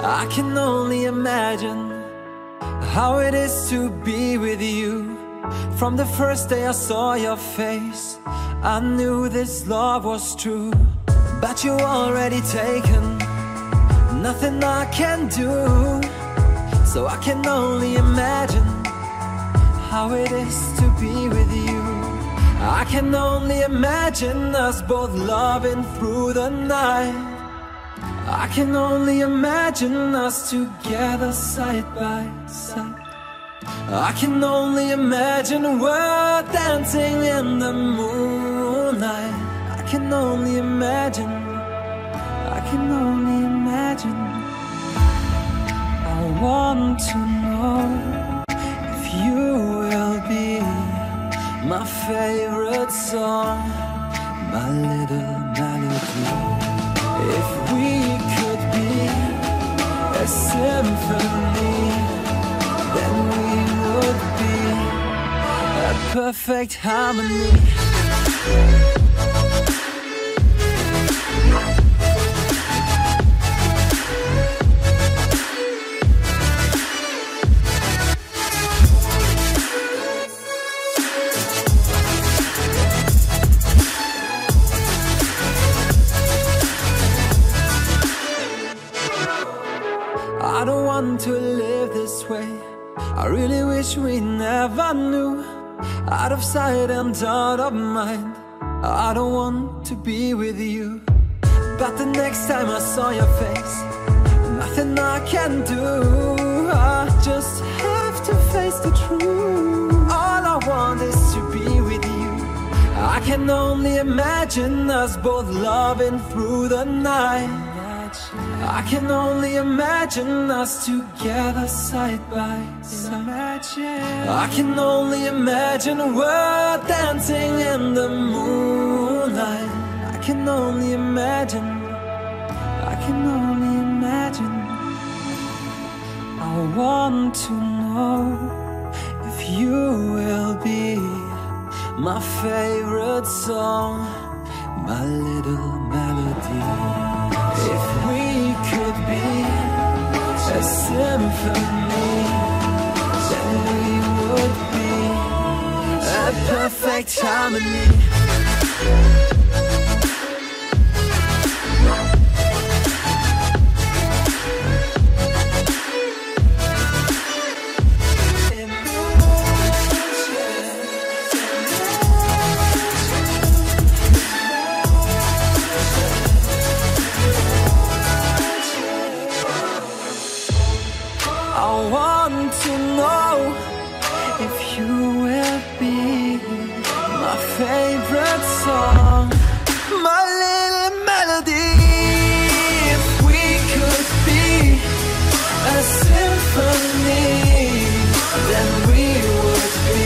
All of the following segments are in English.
I can only imagine how it is to be with you. From the first day I saw your face, I knew this love was true. But you already taken, nothing I can do. So I can only imagine how it is to be with you. I can only imagine us both loving through the night. I can only imagine us together side by side. I can only imagine we're dancing in the moonlight. I can only imagine, I can only imagine. I want to know if you will be my favorite song, my little melody. If we could be a symphony, then we would be a perfect harmony. I don't want to live this way. I really wish we never knew. Out of sight and out of mind, I don't want to be with you. But the next time I saw your face, nothing I can do. I just have to face the truth. All I want is to be with you. I can only imagine us both loving through the night. I can only imagine us together side by side. I can only imagine we're dancing in the moonlight. I can only imagine, I can only imagine. I want to know if you will be my favorite song, my little melody. If we could be a symphony, then we would be a perfect harmony. I want to know if you will be my favorite song, my little melody. If we could be a symphony, then we would be.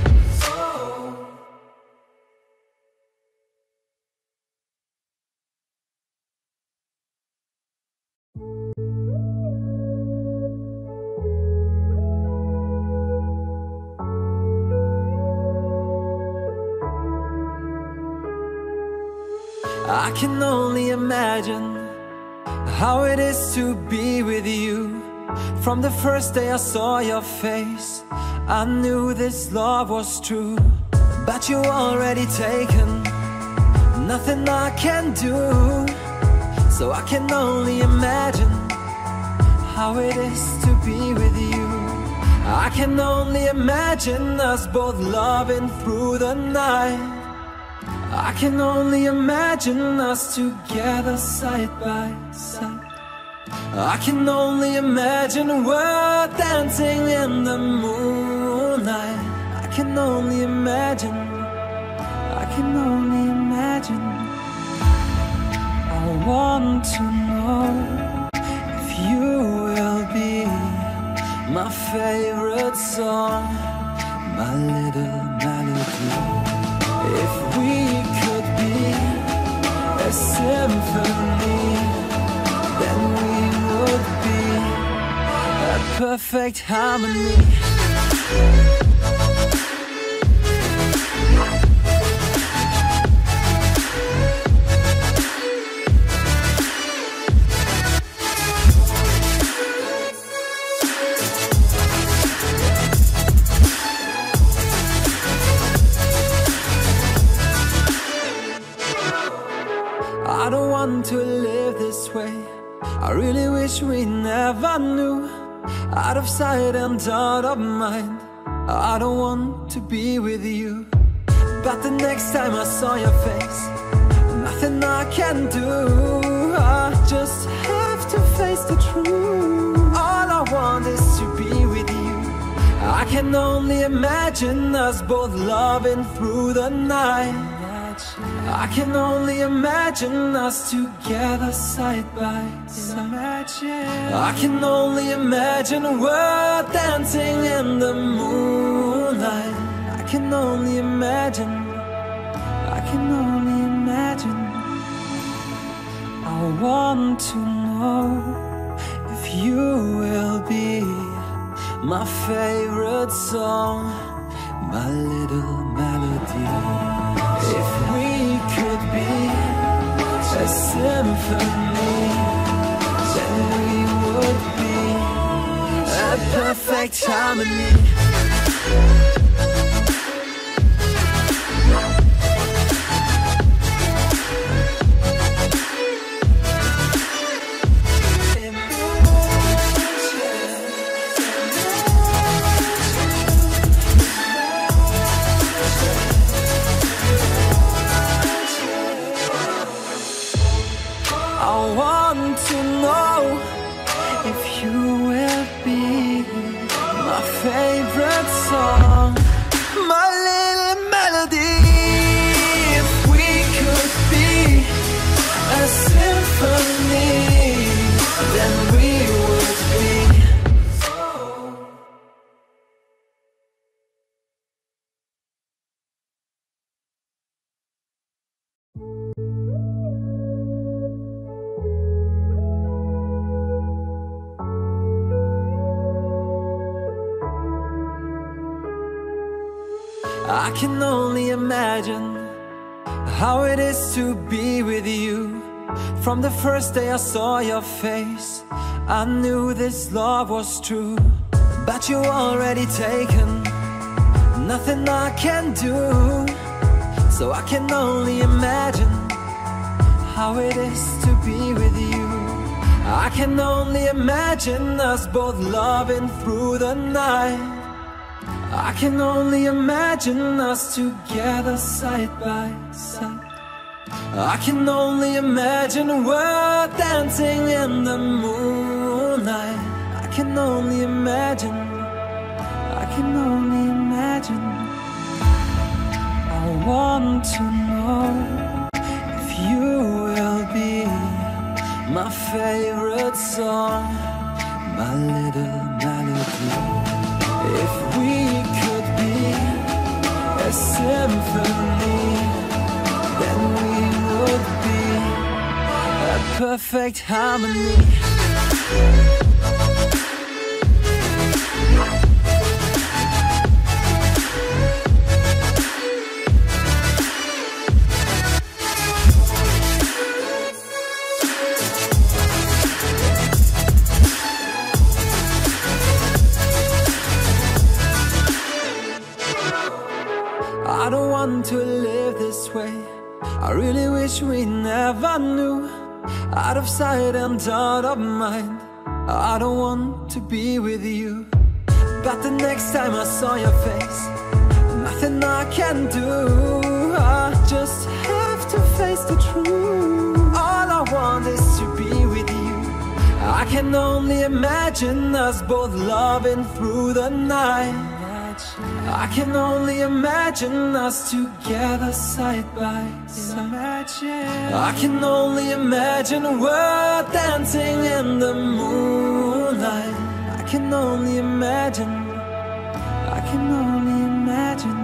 I can only imagine how it is to be with you. From the first day I saw your face, I knew this love was true. But you already taken, nothing I can do. So I can only imagine how it is to be with you. I can only imagine us both loving through the night. I can only imagine us together side by side. I can only imagine we're dancing in the moonlight. I can only imagine, I can only imagine. I want to know if you will be my favorite song, my little melody. If we could be a symphony, then we would be a perfect harmony. want to live this way. I really wish we never knew. Out of sight and out of mind, I don't want to be with you. But the next time I saw your face, nothing I can do. I just have to face the truth. All I want is to be with you. I can only imagine us both loving through the night. I can only imagine us together side by side. I can only imagine we're dancing in the moonlight. I can only imagine. I can only imagine. I want to know if you will be my favorite song, my little melody. If we could be a symphony, then we would be a perfect harmony. I want to know if you will be my favorite song, my little melody. If we could be a symphony, then we would be. I can only imagine how it is to be with you. From the first day I saw your face, I knew this love was true. But you already taken, nothing I can do. So I can only imagine how it is to be with you. I can only imagine us both loving through the night. I can only imagine us together side by side. I can only imagine we're dancing in the moonlight. I can only imagine. I can only imagine. I want to know if you will be my favorite song, my little melody. If we could be a symphony, then we would be a perfect harmony. I don't want to live this way. I really wish we never knew. Out of sight and out of mind, I don't want to be with you. But the next time I saw your face, nothing I can do. I just have to face the truth. All I want is to be with you. I can only imagine us both loving through the night. I can only imagine us together side by side. I can only imagine we're dancing in the moonlight. I can only imagine. I can only imagine.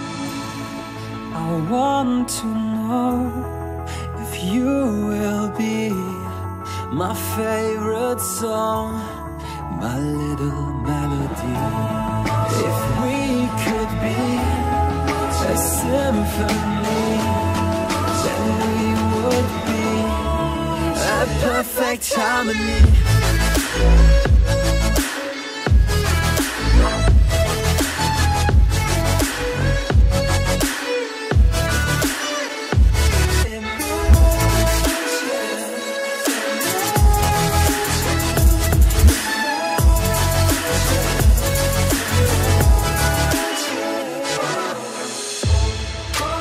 I want to know if you will be my favorite song, my little melody. If we could be a symphony, then we would be a perfect harmony.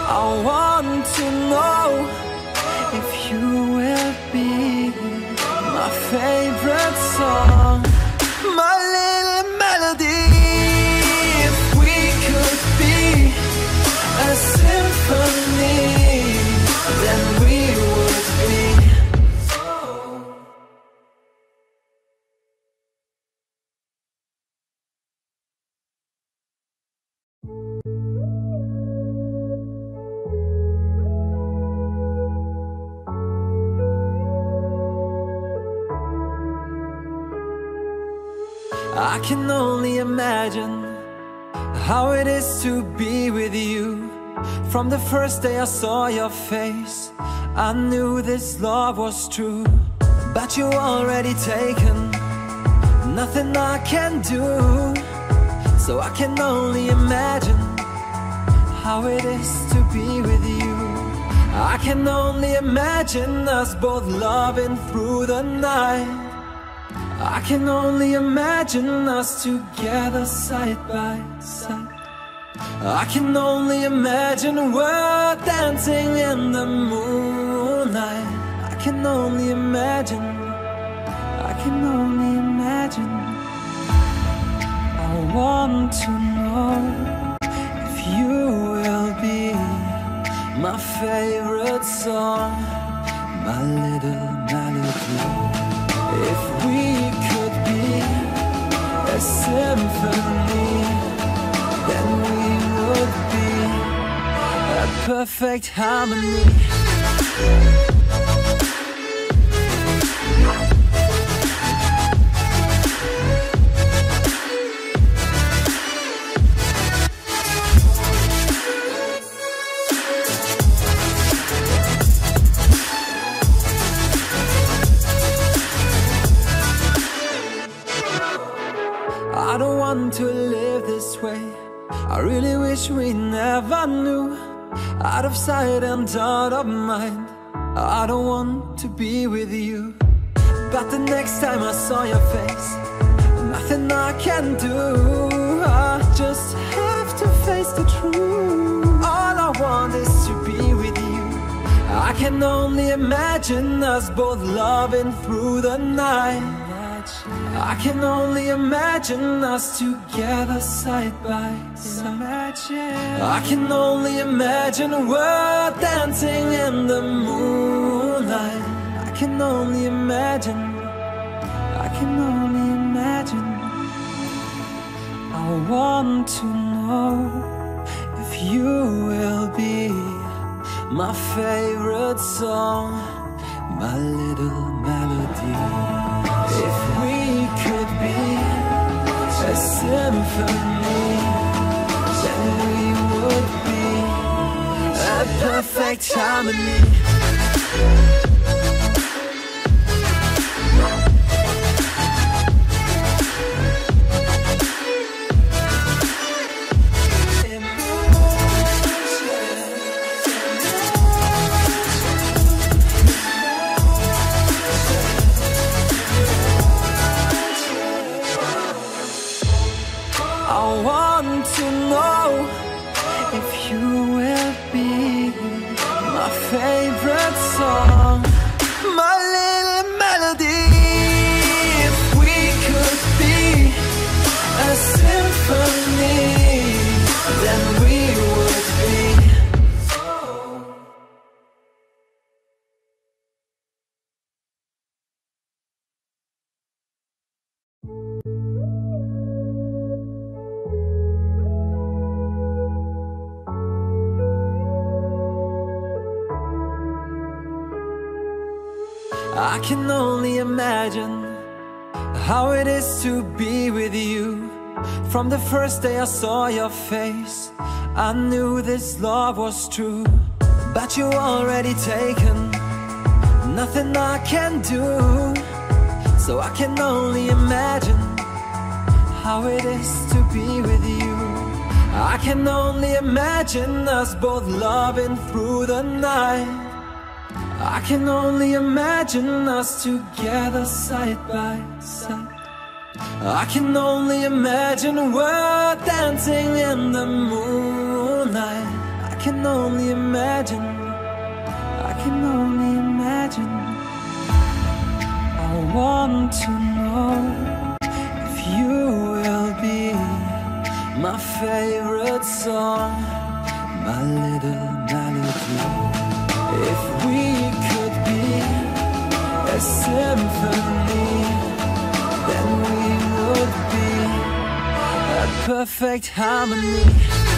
I want to know if you will be my favorite song, my little melody. If we could be a symphony, then we would be. I can only imagine how it is to be with you. From the first day I saw your face, I knew this love was true. But you already taken, nothing I can do. So I can only imagine how it is to be with you. I can only imagine us both loving through the night. I can only imagine us together side by side. I can only imagine we're dancing in the moonlight. I can only imagine, I can only imagine. I want to know if you will be my favorite song, my little melody. If we could be a symphony, then we would be a perfect harmony. I don't want to live this way. I really wish we never knew. Out of sight and out of mind, I don't want to be with you. But the next time I saw your face, nothing I can do. I just have to face the truth. All I want is to be with you. I can only imagine us both loving through the night. I can only imagine us together side by side. I can only imagine we're dancing in the moonlight. I can only imagine, I can only imagine. I want to know if you will be my favorite song, my little melody. If we could be a symphony, then we would be a perfect harmony. I want to know if you will be my favorite song, my little melody. If we could be a symphony, then we would be. I can only imagine how it is to be with you. From the first day I saw your face, I knew this love was true. But you already taken, nothing I can do. So I can only imagine how it is to be with you. I can only imagine us both loving through the night. I can only imagine us together side by side. I can only imagine we're dancing in the moonlight. I can only imagine, I can only imagine. I want to know if you will be my favorite song, my little melody. If we could be a symphony, then we would be a perfect harmony.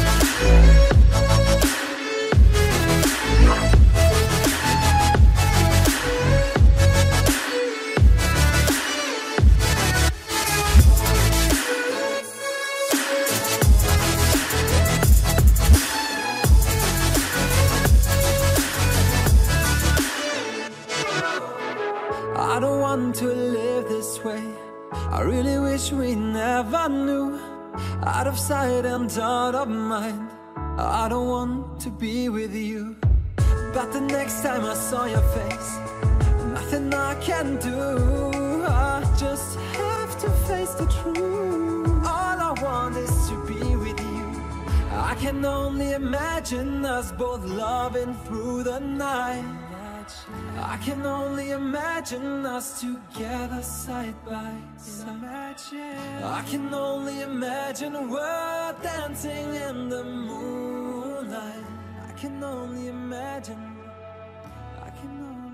I don't want to live this way. I really wish we never knew. Out of sight and out of mind, I don't want to be with you. But the next time I saw your face, nothing I can do. I just have to face the truth. All I want is to be with you. I can only imagine us both loving through the night. I can only imagine us together side by side. I can only imagine we're dancing in the moonlight. I can only imagine, I can only